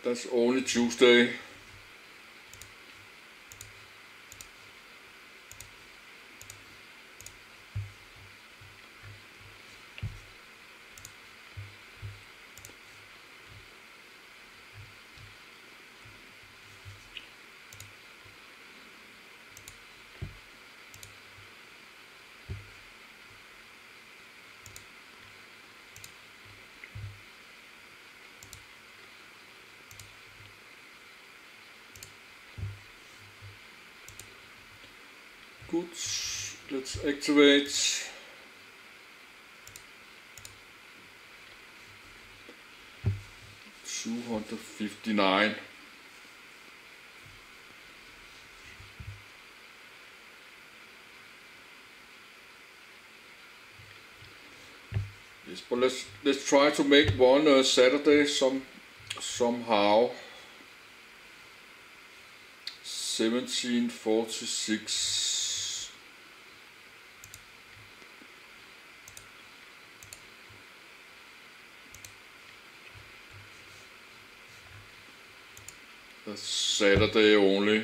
that's only Tuesday. Good, let's activate. $259. Yes, but let's try to make one Saturday somehow. 1746. That's Saturday only.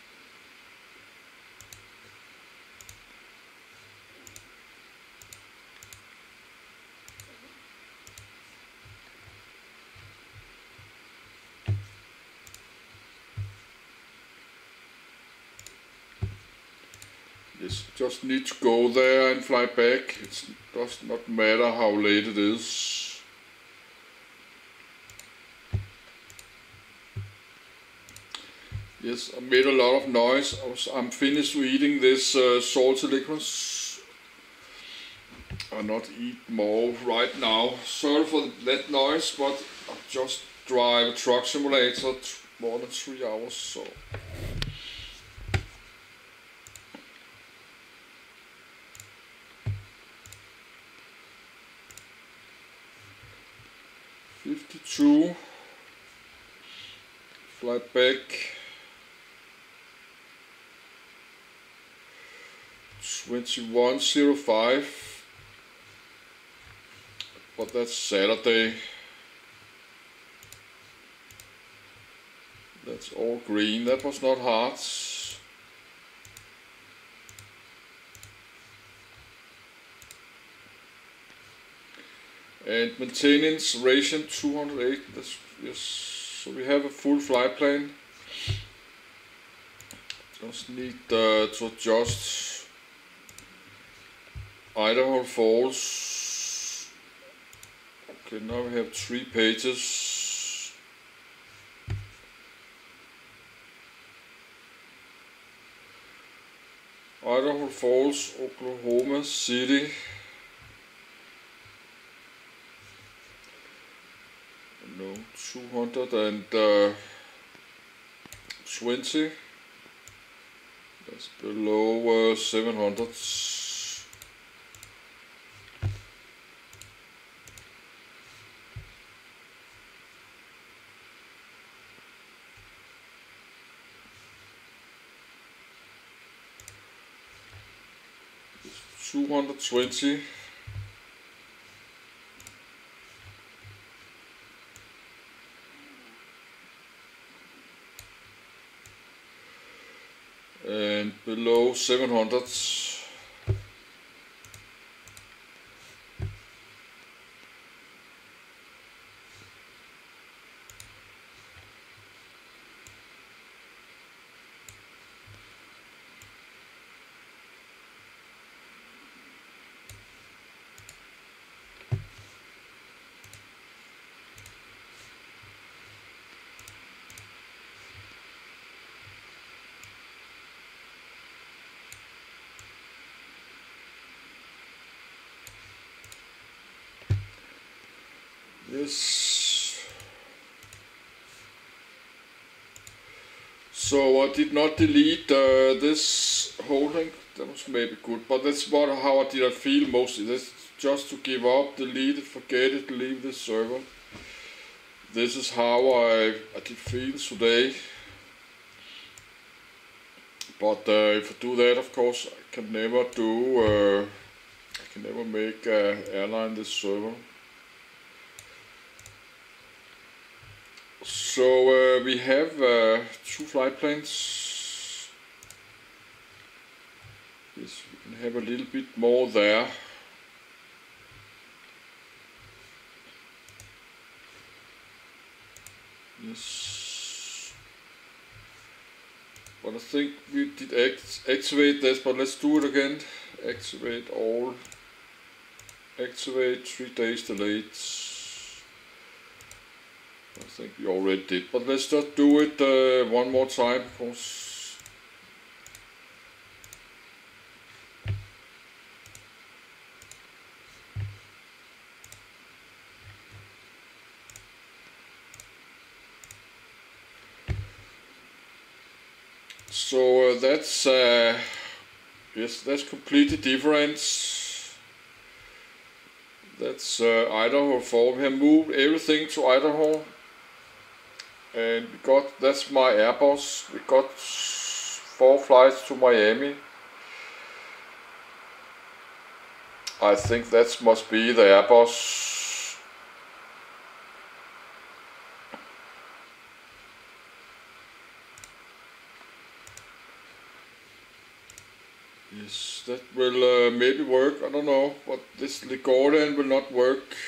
Yes, just need to go there and fly back. It does not matter how late it is. Yes, I made a lot of noise. I'm finished eating this salty licorice. I'll not eat more right now. Sorry for that noise, but I just drive a truck simulator more than 3 hours, so. $52. Fly back. 2105, but that's Saturday. That's all green. That was not hard. And maintenance ration 208. That's, yes. So we have a full flight plan. Just need to adjust. Idaho Falls. Okay, now we have 3 pages. Idaho Falls, Oklahoma City. No, 220. That's below 700. $220. And below 700. Yes. So I did not delete this whole thing. That was maybe good, but that's how I feel mostly. That's just to give up, delete it, forget it, leave the server. This is how I did feel today. But if I do that, of course, I can never make airline this server. So we have 2 flight plans. Yes, we can have a little bit more there. Yes. But I think we did activate this, but let's do it again. Activate all. Activate 3 days delayed. I think we already did, but let's just do it one more time, because so that's yes, that's completely different. That's Idaho 4. We have moved everything to Idaho. And we got, that's my Airbus. We got 4 flights to Miami. I think that must be the Airbus. Yes, that will maybe work, I don't know, but this Ligorian will not work.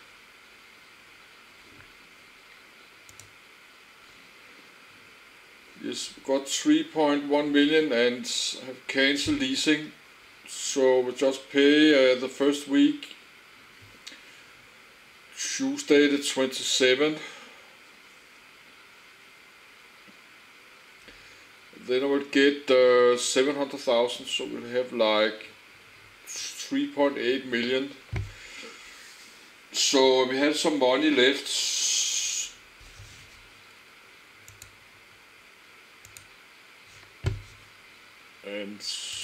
Yes, we got 3.1 million and have cancelled leasing, so we just pay the first week, Tuesday the 27th. Then I will get 700,000, so we'll have like 3.8 million. So we have some money left. And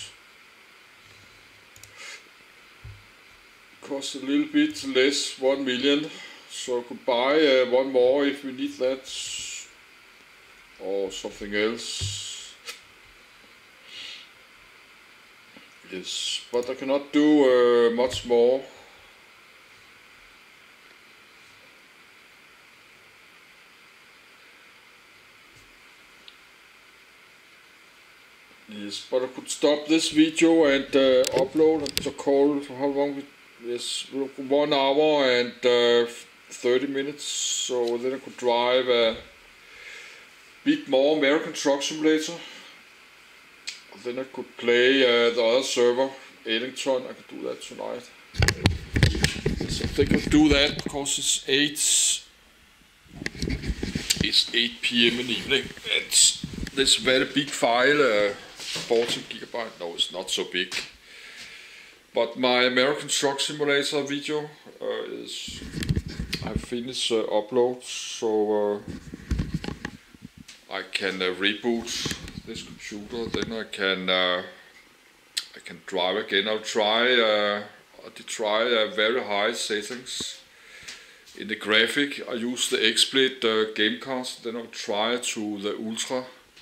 costs a little bit less, 1 million, so I could buy 1 more if we need that, or something else. Yes, but I cannot do much more. Yes, but I could stop this video and upload and to call how long we, yes, 1 hour and 30 minutes, so then I could drive a bit more American Truck Simulator. Then I could play the other server, Arlington. I could do that tonight. So I think I'll do that because it's 8 PM in the evening. It's this very big file, 14 gigabyte. No, it's not so big. But my American Truck Simulator video is, I finished upload, so I can reboot this computer. Then I can drive again. I'll try very high settings in the graphic. I use the XSplit Gamecast. Then I'll try to the Ultra.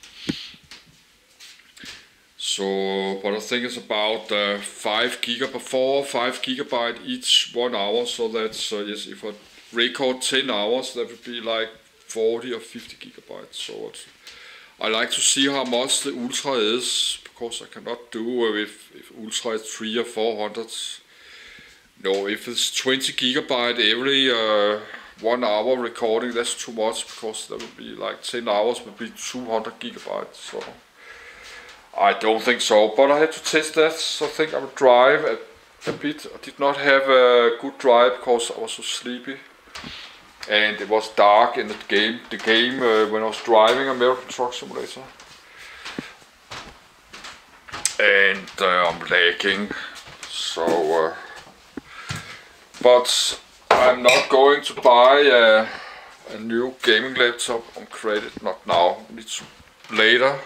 So, but I think it's about 5 gigabyte each 1 hour. So that's yes, if I record 10 hours, that would be like 40 or 50 gigabytes. So I like to see how much the Ultra is, because I cannot do if Ultra is 300 or 400. No, if it's 20 gigabyte every 1 hour recording, that's too much, because that would be like 10 hours would be 200 gigabytes. So I don't think so, but I had to test that. So I think I will drive a bit. I did not have a good drive because I was so sleepy. And it was dark in the game when I was driving American Truck Simulator. And I'm lagging, so but I'm not going to buy a new gaming laptop on credit, not now, it's later.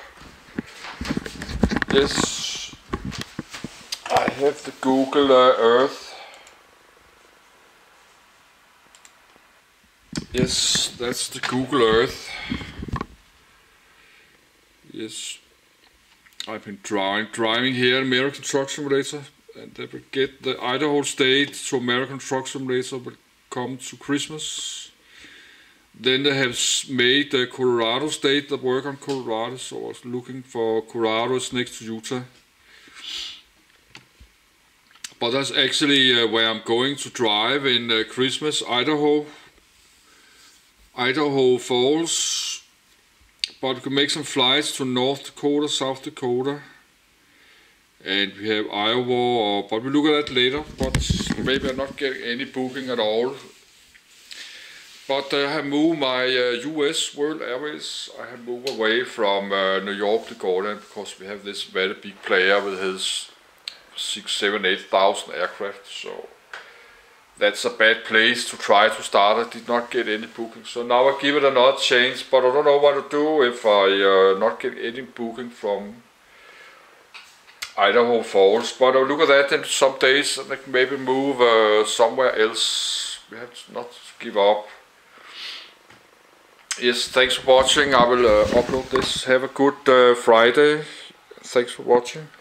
Yes, I have the Google Earth. Yes, that's the Google Earth. Yes, I've been driving here in American Truck Simulator, and they will get the Idaho State to American Truck Simulator will come to Christmas. Then they have made the Colorado state that work on Colorado, so I was looking for Colorado is next to Utah. But that's actually where I'm going to drive in Christmas, Idaho Falls. But we can make some flights to North Dakota, South Dakota, and we have Iowa, but we'll look at that later. But maybe I'm not getting any booking at all. But I have moved my US World Airways. I have moved away from New York to Gordon because we have this very big player with his 6, 7, 8,000 aircraft. So that's a bad place to try to start. I did not get any booking. So now I give it another chance, but I don't know what to do if I not get any booking from Idaho Falls. But I'll look at that in some days and I can maybe move somewhere else. We have to not give up. Yes, thanks for watching. I will upload this. Have a good Friday. Thanks for watching.